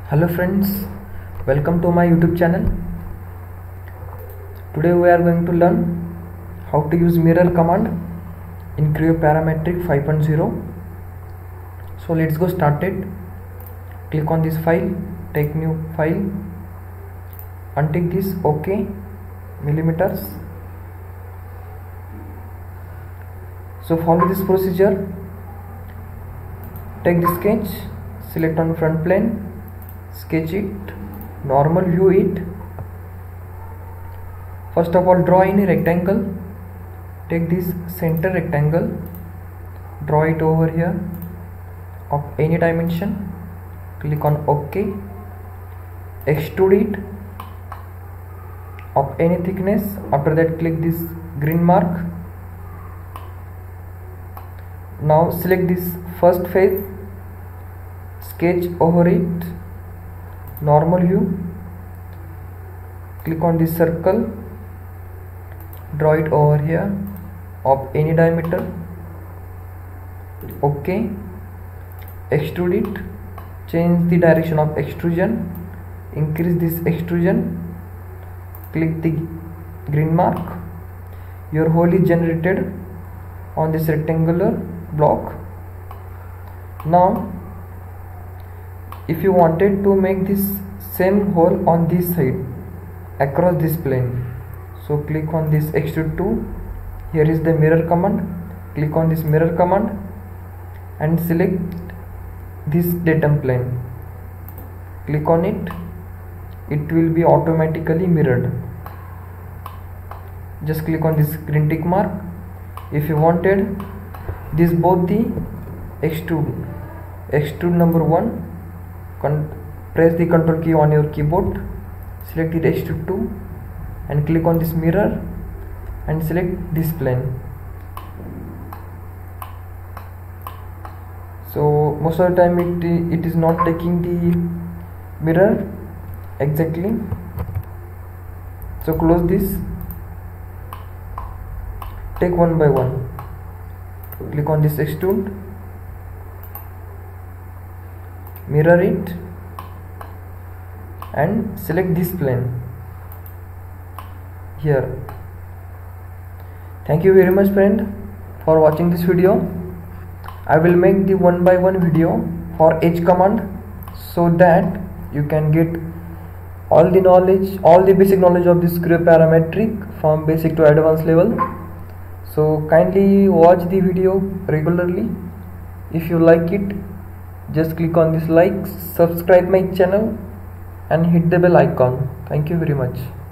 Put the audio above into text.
Hello friends, welcome to my YouTube channel. Today we are going to learn how to use mirror command in Creo Parametric 5.0. So let's go started. Click on this file, take new file, untick this OK millimeters. So follow this procedure. Take the sketch, select on front plane, sketch it, normal view it. First of all, draw any rectangle. Take this center rectangle, draw it over here of any dimension. Click on OK. Extrude it of any thickness. After that, click this green mark. Now select this first face, sketch over it, normal view. Click on this circle, draw it over here of any diameter. OK. Extrude it, change the direction of extrusion, increase this extrusion. Click the green mark. Your hole is generated on this rectangular block. Now if you wanted to make this same hole on this side across this plane, so click on this extrude to. Here is the mirror command. Click on this mirror command and select this datum plane. Click on it. It will be automatically mirrored. Just click on this green tick mark. If you wanted this both the extrude number 1, press the Ctrl key on your keyboard, select it extrude to and click on this mirror and select this plane. So most of the time it is not taking the mirror exactly. So close this, take one by one. Click on this extrude, mirror it and select this plane here. Thank you very much friend for watching this video. I will make the one by one video for each command so that you can get all the knowledge, all the basic knowledge of this Creo Parametric from basic to advanced level. So kindly watch the video regularly. If you like it, just click on this like, subscribe my channel and hit the bell icon. Thank you very much.